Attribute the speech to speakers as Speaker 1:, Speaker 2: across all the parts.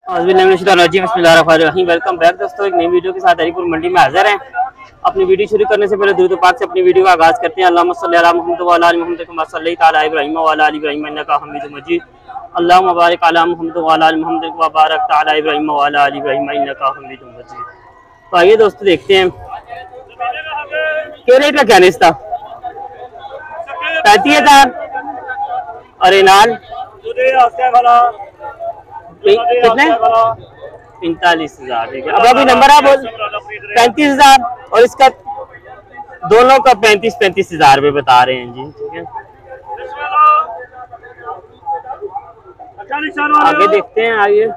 Speaker 1: Welcome back दोस्तों, एक नई वीडियो के साथ हरीपुर मंडी में हाजिर हैं। अपनी वीडियो शुरू करने से पहले दुरूद पाक से अपनी वीडियो का आगाज़ करते हैं। अल्लाहुम्मा सल्ली अला मुहम्मद व अला आलि मुहम्मद कमा सल्लैता अला इब्राहीम व अला आलि इब्राहीम इन्नका हमीदुम मजीद। अल्लाहुम्मा बारिक अला मुहम्मद व अला आलि मुहम्मद कमा बारकता अला इब्राहीम व अला आलि इब्राहीम इन्नका हमीदुम मजीद। तो आइए दोस्तों देखते हैं क्या रेट का क्या इसका 35,000 और इनाल कितने 45,000। ठीक है, अब अभी नंबर आप बोल 35,000 और इसका दोनों का 35,000 रुपये बता रहे हैं जी। ठीक है, आगे देखते हैं। आइए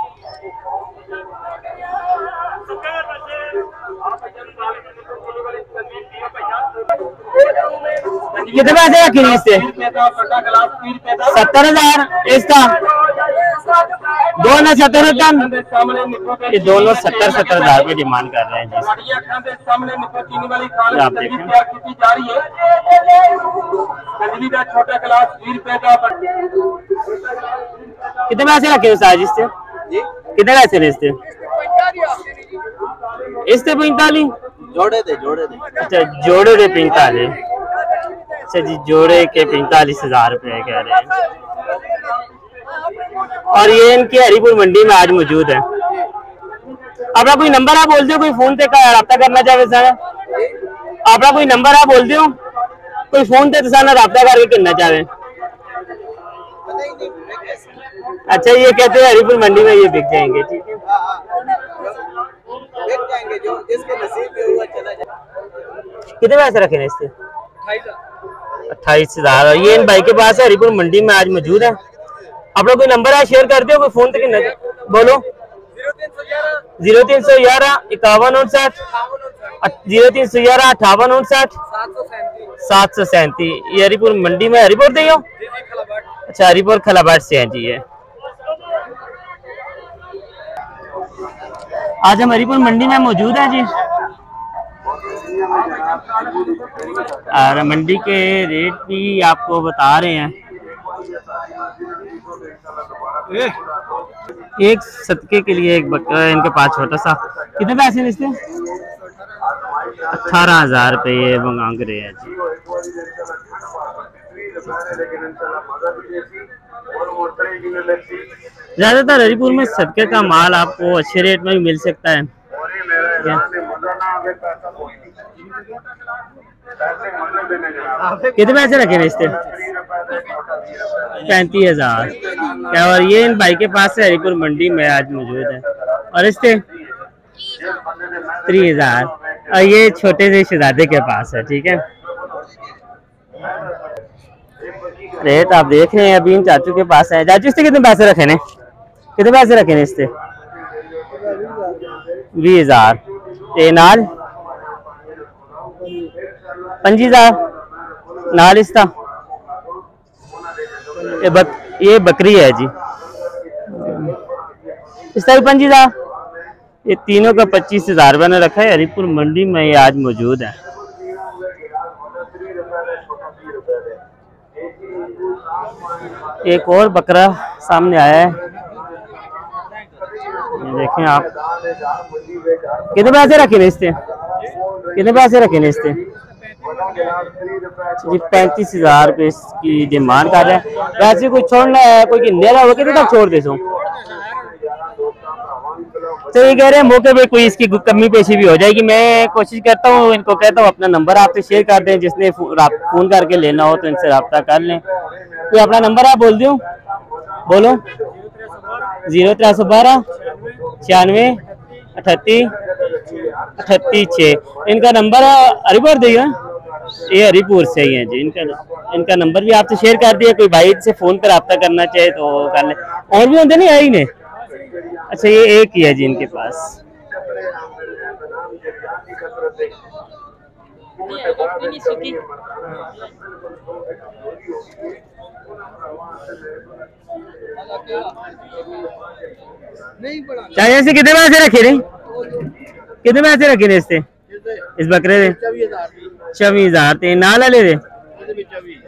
Speaker 1: कितने पैसे रखे इससे 70,000। इसका दोनों 70,000, ये दोनों 70,000 रुपये डिमांड कर रहे हैं जी। आप देखें कितने पैसे रखे साज इससे, कितने पैसे ले इससे 45
Speaker 2: जोड़े दे।
Speaker 1: अच्छा, जोड़े दे 45। अच्छा जी, जोड़े के 45,000 रुपये कह रहे हैं। और ये इनके हरीपुर मंडी में आज मौजूद है। अपना कोई नंबर आप बोल दो, कोई फोन पे रब्ता करना चाहे सर, अपना कोई नंबर आप बोल दो, कोई फोन पे सारा रब्ता करके करना चाहे। अच्छा, ये कहते हैं हरीपुर मंडी में ये बिक जाएंगे। ठीक है,
Speaker 2: जो जिसके नसीब में हुआ चला जाए।
Speaker 1: कितने पैसे रखे हैं इससे 28,000। और ये इन भाई के पास है, हरीपुर मंडी में आज मौजूद है। आप लोग कोई नंबर है शेयर कर दो, कोई फोन पे बोलो 0311 5159 0311 5859 737। ये हरीपुर मंडी में हरीपुर दे हो। अच्छा, हरीपुर खलाबाट से हैं जी। ये आज हम हरीपुर मंडी में मौजूद हैं जी। और मंडी के रेट भी आपको बता रहे हैं। एक सदके के लिए एक बकरा है इनके पास छोटा सा। कितने पैसे इसके 18,000 रुपये ये मांग रहे हैं जी। ज्यादातर हरीपुर में सदके का माल आपको अच्छे रेट में भी मिल सकता है। कितने पैसे रखे हैं इससे 35,000। क्या, और ये इन भाई के पास से हरीपुर मंडी में आज मौजूद है। और इससे 3,000 और ये छोटे से शहजादे के पास है। ठीक है, रेट आप देख रहे हैं अभी इन चाचू के पास है। चाचू इससे कितने पैसे रखे ने, कितने पैसे रखे ने इससे 20,000। नाल 25,000 नाल इसका। ये बकरी है जी, इसका भी 25,000। ये तीनों का 25,000 रुपये ने रखा है। हरीपुर मंडी में ये आज मौजूद है। एक और बकरा सामने आया है, ये देखें आप। कितने पैसे रखे ने इससे, कितने पैसे रखे ने इससे 35,000 रुपये इसकी डिमांड कर रहे हैं। वैसे कोई छोड़ना है, कोई किन्ने होगा कितने तक छोड़ दे सो। तो ये कह रहे हैं मौके पे कोई इसकी कमी पेशी भी हो जाएगी। मैं कोशिश करता हूँ, इनको कहता हूँ अपना नंबर आपसे शेयर कर दें, जिसने फोन करके लेना हो तो इनसे रब्ता कर लें। तो अपना नंबर आप बोल दो, बोलो 0312 96 38 38 6। इनका नंबर हरीपुर दिया, ये हरीपुर से ही है जी। इनका नंबर भी आपसे शेयर कर दिया, कोई भाई से फोन पर रब्ता करना चाहे तो कर ले। और भी होते नहीं आई ने। अच्छा, ये एक ही है जी इनके पास। चाहिए से कितने पैसे रखे नहीं, कितने पैसे रखे ने इससे इस बकरे दे 24,000 नाल वाले दे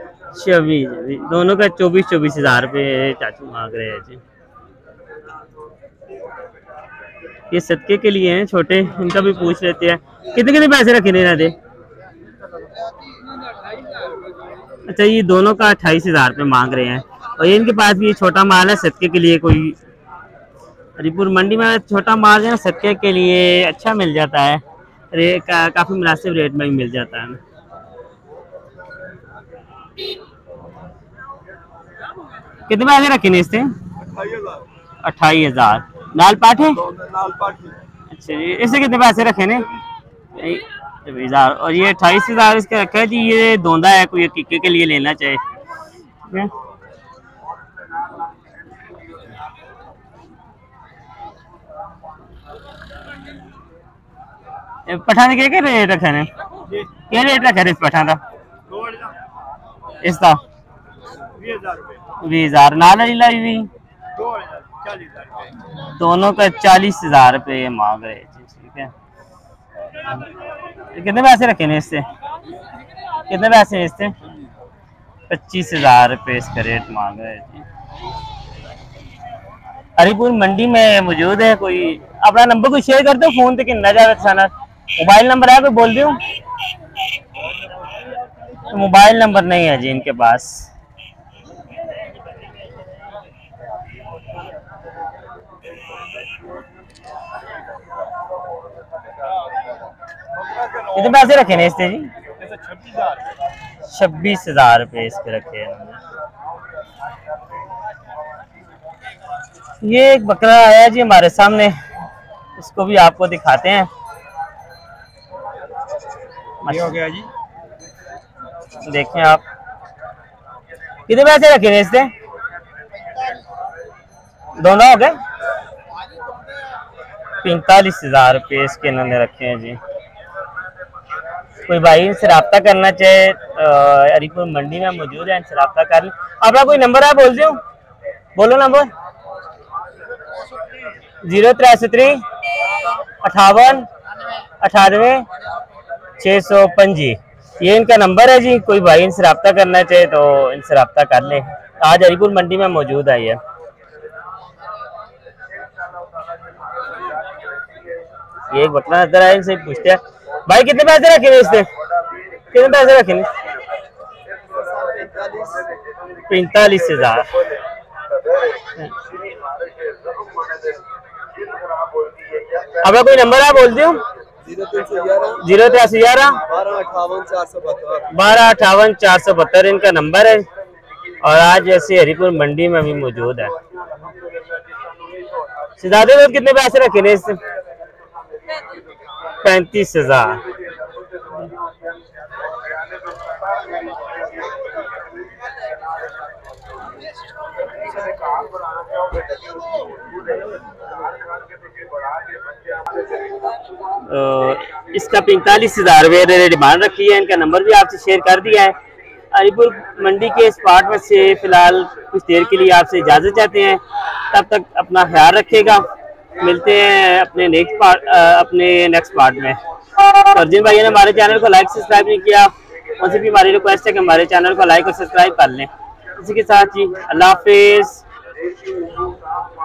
Speaker 1: 24, दोनों का 24,000 रुपये चाचू मांग रहे हैं जी। ये सदके के लिए हैं छोटे, इनका भी पूछ लेते हैं। कितने कितने पैसे रखे ने दे? अच्छा, ये दोनों का 28,000 रुपये मांग रहे हैं। और ये इनके पास भी ये छोटा माल है सदके के लिए। कोई हरीपुर मंडी में छोटा माल है सदके के लिए अच्छा मिल जाता है, काफ़ी मुनासिब रेट में भी मिल जाता है। कितने पैसे रखे ने इससे? 28,000। लाल पाठे? अच्छा जी, इससे कितने पैसे रखे ने? 20,000। और ये 28,000 इसका रखा है जी। ये दोंदा है, कोई टीके के लिए लेना चाहे। पठान के रेट रखे ने? क्या रेट रखा है इस पठान का? इसका 20,000। नाला लाई भी दोनों का 40,000 रुपये मांग रहे। ठीक है, कितने पैसे रखे ने इससे? कितने पैसे हैं इससे? 25,000 रुपये इसका रेट मांग रहे थे। हरीपुर मंडी में मौजूद है। कोई अपना नंबर कोई शेयर कर दो फोन तक ना जावे किसान। मोबाइल नंबर है कोई बोल दूं? तो मोबाइल नंबर नहीं है जी इनके पास। कितने पैसे रखे ने इससे जी? 26,000 रुपये इसके रखे हैं। ये एक बकरा आया जी हमारे सामने, इसको भी आपको दिखाते हैं। ये हो गया जी, देखें आप। कितने पैसे रखे हैं इससे? दोनों हो गए 45,000 रुपये इसके इन्होंने रखे हैं जी। कोई भाई इनसे रब्ता करना चाहे हरीपुर मंडी में मौजूद है, इनसे रब्ता कर लें। अपना कोई नंबर है बोल दो, बोलो नंबर। 063 58 98 605। ये इनका नंबर है जी। कोई भाई इनसे रब्ता करना चाहे तो इनसे रब्ता कर ले। आज हरीपुर मंडी में मौजूद है ये। एक बकरा नजर आया, इनसे पूछते हैं भाई कितने पैसे रखे हैं इससे? कितने पैसे रखे हैं? 45,000। अब कोई नंबर है बोल दो। 0311 1258 472 इनका नंबर है। और आज ऐसे हरीपुर मंडी में भी मौजूद है। सिदादे में कितने पैसे रखे ने इससे? 35,000। इसका 45,000 रुपये डिमांड रखी है। इनका नंबर भी आपसे शेयर कर दिया है। हरीपुर मंडी के स्पॉट में से फिलहाल कुछ देर के लिए आपसे इजाज़त चाहते हैं। तब तक अपना ख्याल रखिएगा। मिलते हैं अपने नेक्स्ट पार्ट में। और जिन भाइयों ने हमारे चैनल को लाइक सब्सक्राइब नहीं किया, उनसे भी हमारी रिक्वेस्ट है कि हमारे चैनल को लाइक और सब्सक्राइब कर लें। इसी के साथ ही अल्लाह हाफिज़।